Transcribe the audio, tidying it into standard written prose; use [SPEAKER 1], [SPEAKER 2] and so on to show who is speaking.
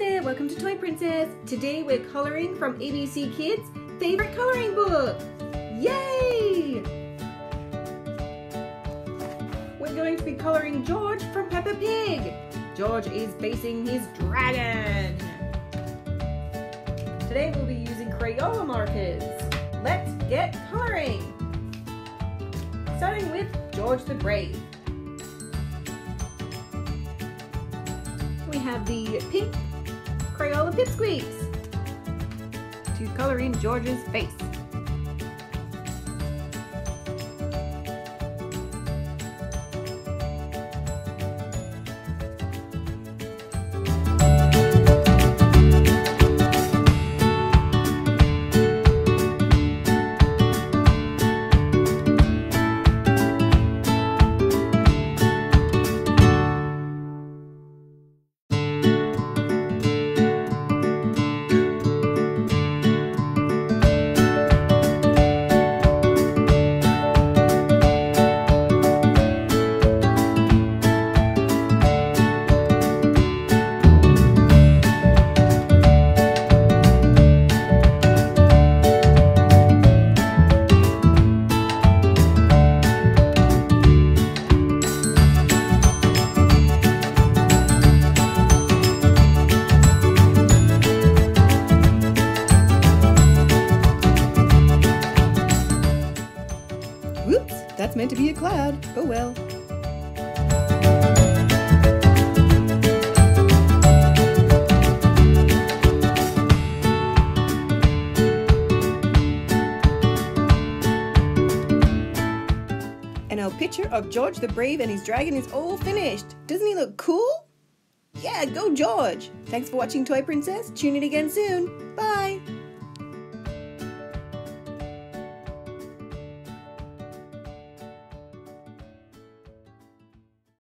[SPEAKER 1] there, welcome to Toy Princess. Today we're colouring from ABC Kids' favourite colouring book. Yay! We're going to be colouring George from Peppa Pig. George is facing his dragon. Today we'll be using Crayola markers. Let's get colouring. Starting with George the Brave. We have the pink Crayola pipsqueaks to colour in George's face.
[SPEAKER 2] Whoops, that's meant to be a cloud. Oh well. And our picture of George the Brave and his dragon is all finished. Doesn't he look cool? Yeah, go George! Thanks for watching Toy Princess. Tune in again soon. Bye!